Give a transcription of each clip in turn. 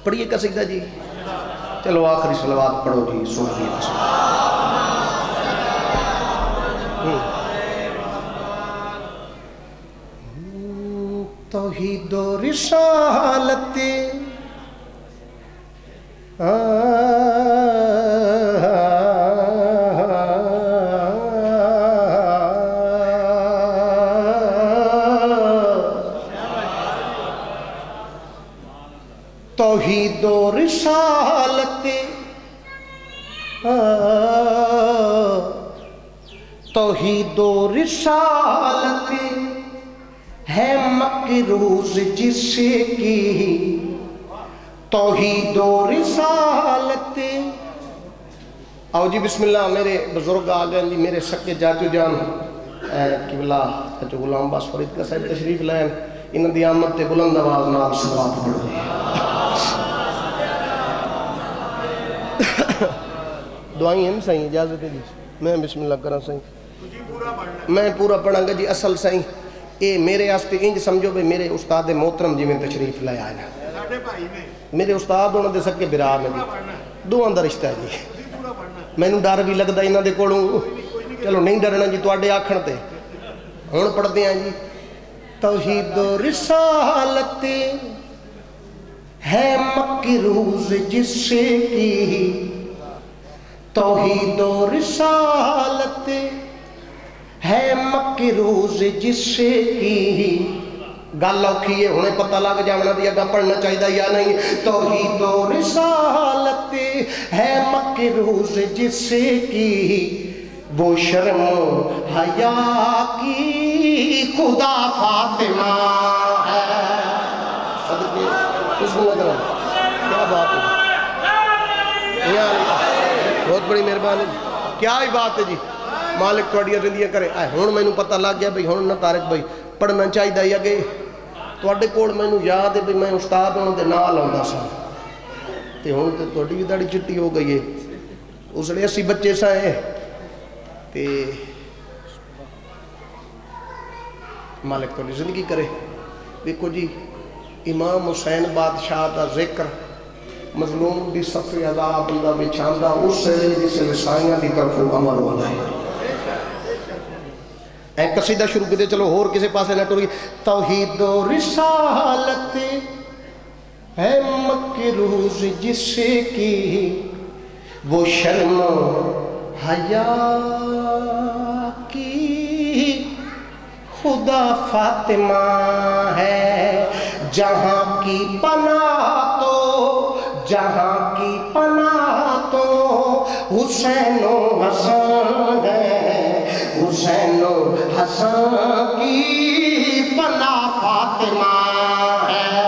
پڑھیے قصیدہ جی، چلو آخری صلوات پڑھو جی، سنا دیے قصیدہ۔ توحید و رسالت توحید و رسالت توحید و رسالت ہے مقروض جس کی، توحید و رسالت۔ آؤ جی بسم اللہ، میرے بزرگ آ گئے جی، میرے سکے جاچو جان قبلہ جو غلام عباس فرید کا صاحب تشریف لائن، انہوں دی آمد تے بلند آواز نال صلوات پڑھو جی۔ دعائیں ہیں صحیح، اجازت ہے جی، میں بسم اللہ کرا صحیح، میں پورا پڑھاں گا جی۔ اصل صحیح اے میرے آستے انج سمجھو بے میرے استاد محترم جی میں تشریف لے آئے نا، میرے استاد انہوں دے سکے برا میں بھی دو اندر رشتہ ہے جی، میں نو ڈر بھی لگتا انہوں دے کولوں، چلو نہیں ڈرنا جی تواڈے آکھن تے۔ ہن پڑھتے ہیں جی، توحید و رسالت ہے مقروض جس کی، توحید و رسالت ہے مقروض جس کی، گل اوکھی ہے ہنے پتہ لگ جانا دی اگا پڑھنا چاہیے یا نہیں۔ توحید و رسالت ہے مقروض جس کی، وہ شرم حیا کی خدا فاطمہ ہے۔ صدقے اس میں نظر کیا بات ہے، بہت بڑی مہربانی، کیا ہی بات ہے جی، مالک توڑیاں زندگیاں کرے۔ ہون میں نو پتہ لگ گیا بھئی، ہون نہ طارق بھئی پڑھنا چاہیے یا کہ توڑے کوڑ میں نو یاد ہے بھئی میں استاد ہوں دے نال آؤں سا، تے ہون تے توڑی بھی داڑی چٹی ہو گئی ہے، اس لئے 80 بچے سا ہیں، تے مالک توڑی زندگی کرے۔ دیکھو جی، امام حسین بادشاہ دا ذکر مظلوم دی صفی عذاب اللہ بچاندہ اس سے جس رسائیاں دی طرف عمر ہوتا ہے۔ ایک قصیدہ شروع کرتے چلو اور کسی پاسے نہ ٹوری۔ توحید و رسالت ہے مقروض جس کی، وہ شرم حیا کی خدا فاطمہ ہے، جہاں کی پناہ تو جہاں کی پناہ تو حسین و حسن ہے، حسین و حسن کی پناہ فاطمہ ہے۔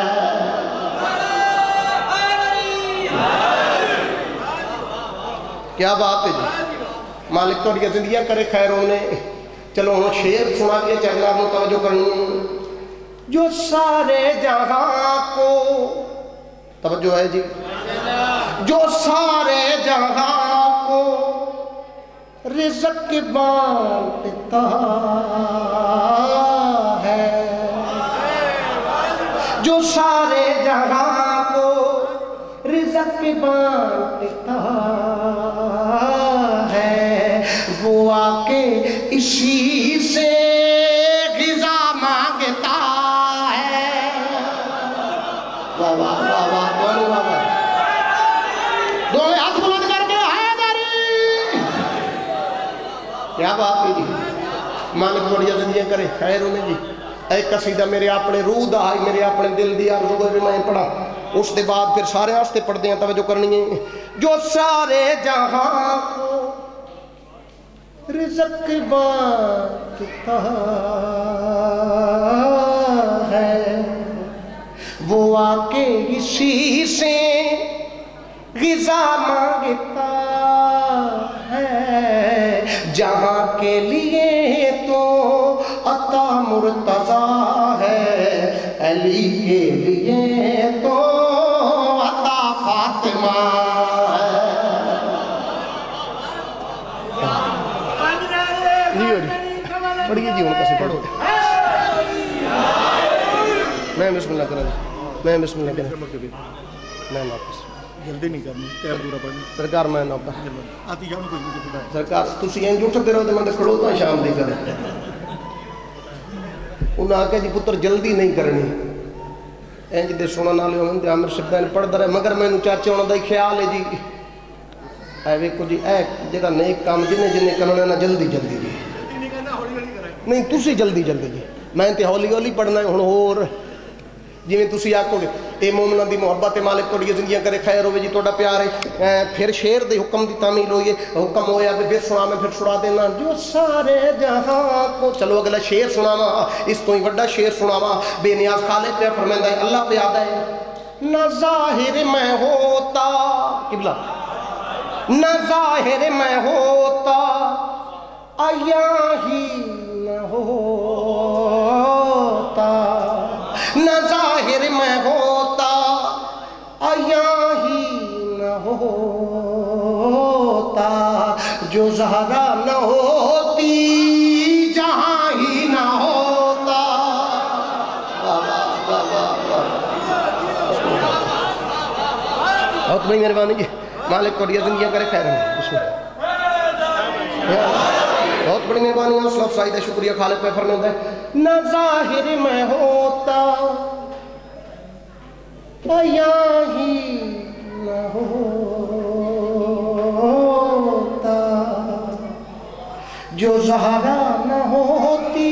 کیا بات ہے جی، مالک توڑی زندگیاں کرے خیر ہونے۔ چلو ہوں شعر سنا دیا چہرہ میں توجہ کرنی، جو سارے جہاں کو، توجہ ہے جی، جو سارے جہاں کو رزق بانٹتا ہے، جو سارے جہاں کو رزق بانٹتا ہے، وہ آ کے اسی سے غذا مانگتا ہے۔ واہ واہ واہ واہ، دونوں واہ واہ، دونوں ہاتھ بلند کر کے حیدری، کیا بات ہے جی، مالک بڑیا زندگیاں کرے خیر انہیں جی۔ ایک قصیدہ میرے اپنے روح دا ہے، میرے اپنے دل دی آرزو کو بھی میں پڑھا، اس دے بعد پھر سارے آستے پڑھ دیں توجہ کرنی ہے۔ جو سارے جہاں کو رزق بانٹتا ہے، وہ آ کے اسی سے غذا مانگتا ہے، جہاں کے لیے تو عطا مرتضیٰ ہے، علی کے لیے تو عطا فاطمہ ہے۔ پڑھیے جی ان کا سے پڑھو، میں بسم اللہ کریں، میں بسم اللہ کریں۔ میں واپس جلدی نہیں کرنی ٹائم پورا پڑھنا سرکار میں نوکر آتی جاؤ کچھ نہیں خدا سرکار تسی این اٹھتے رہو تو میں کھڑو تو شام دی کرے انہاں آکھیا جی پتر جلدی نہیں کرنی اینج دے سنن والے ہون تے عامر شبین پڑھدا رہے مگر مینوں چاچے ہونا دا خیال ہے جی اے ویکھو جی اے جڑا نیک کام جنے کرنا نا جلدی جلدی جی نہیں تسی جلدی جلدی جی میں تے ہولی ہولی پڑھنا ہے ہن ہور جویں تسی آکھو گے اے مومناں دی محبت مالک تہاڈی زندگیاں کرے خیر ہوے جی تہاڈا پیار ہے پھر شعر دے حکم دی تعمیل ہوئی ہے حکم ہویا تے پھر سنا میں پھر سنا دینا جو سارے جہاں کو چلو اگلا شعر سناواں اس تو ہی بڑا شعر سناواں بے نیاز خالق پہ فرماندا ہے اللہ پہ آدا ہے نہ ظاہر میں ہوتا قبلہ نہ ظاہر میں ہوتا آیا ہی نہ ہوتا نہ ظاہر میں ہوتا آیا ہی نہ ہوتا جو زہرا نہ ہوتی جہاں ہی نہ ہوتا بہت بڑی مہربانی جی مالک کو زندگیاں کرے خیر ہے بہت بڑی مہربانی ہے اسلام سعید شکریہ خالق پہ فرماتا ہے نہ ظاہر میں ہوتا آیا ہی نہ ہوتا جو زہرا نہ ہوتی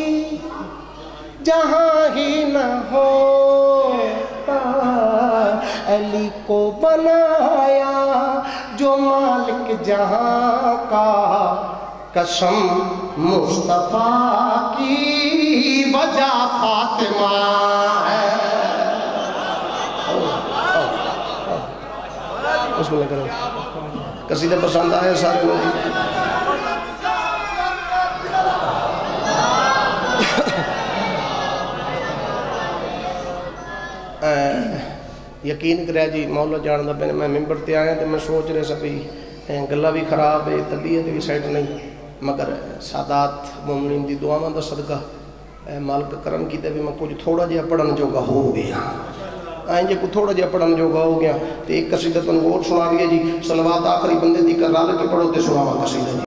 جہاں ہی نہ ہوتا علی کو بنایا جو مالک جہاں کا قسم مصطفیٰ کی وجہ فاطمہ ہے بسم اللہ کریں قصیدہ پسند آئے سارے لوگ یقین کریا جی مولا جان دا میں ممبر تے آیا تو میں سوچ رہے سا بھی گلہ بھی خراب ہے طبیعت بھی سیٹ نہیں مگر سادات مومنین دی دعاواں دا صدقہ مالک کرم کیتے بھی میں کچھ تھوڑا جہا پڑھن جوگا ہو گیا آئیں جے کو تھوڑا جہا پڑھن جوگا ہو گیا تو ایک قصیدہ تن اور سنا دیا جی صلوات آخری بندے دی کر رال کے پڑھو تے سناواں قصیدہ جی